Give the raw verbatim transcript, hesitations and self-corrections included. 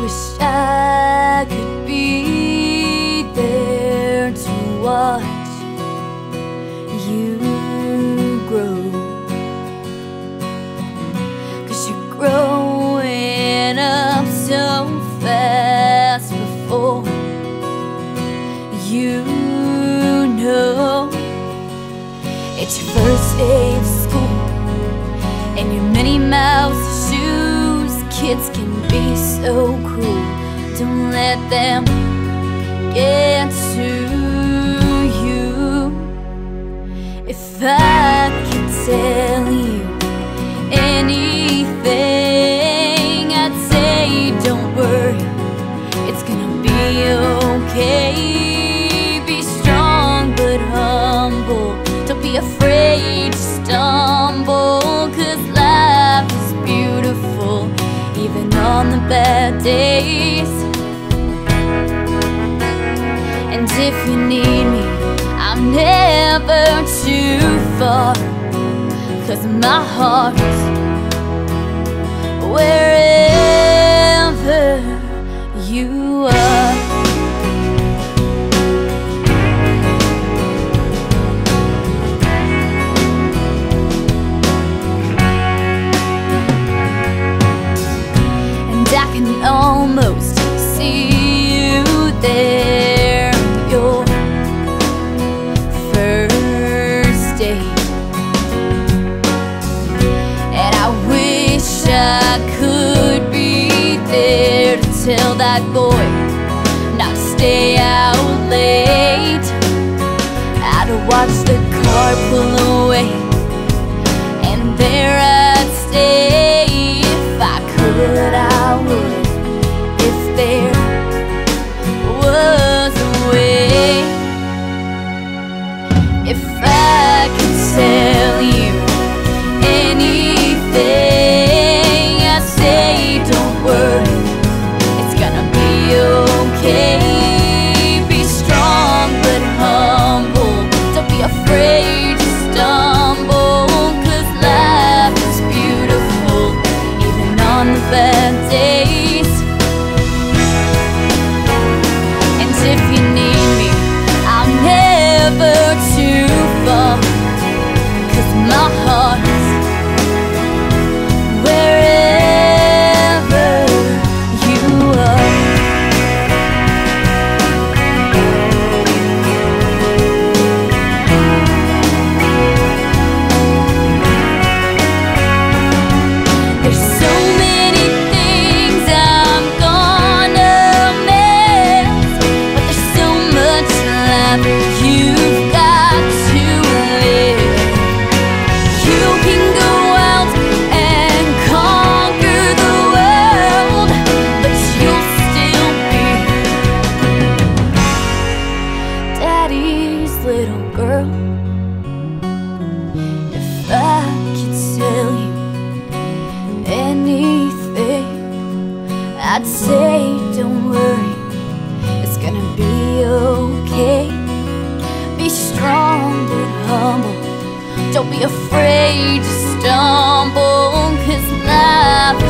wish I could be there to watch you grow, 'cause you're growing up so fast before you know. It's your first day of school and your Minnie Mouse shoes. Kids can be so cruel, don't let them get to you. If I could tell you anything, I'd say don't worry, it's gonna be okay. Be strong but humble, don't be afraid to stumble, 'cause life is beautiful even on the bad days. And if you need me, I'm never too far, 'cause my heart's wherever you are. I can almost see you there, your first day. And I wish I could be there to tell that boy not to stay out late. I'd watch the car pull away, and there I'd stay. If I could, I would, if there was a way. If I could tell you anything, I'd say don't worry, it's gonna be okay. Be strong but humble, don't be afraid to stumble, 'cause life is beautiful even on the bad days. And if you need me, I'm never too far, 'cause my heart's wherever you are. There's so many things I'm gonna miss, but there's so much life you've got to live. You can go out and conquer the world, but you'll still be Daddy's little girl. If I could tell you anything, I'd say don't worry, it's gonna be okay. Be strong but humble, don't be afraid to stumble, 'cause life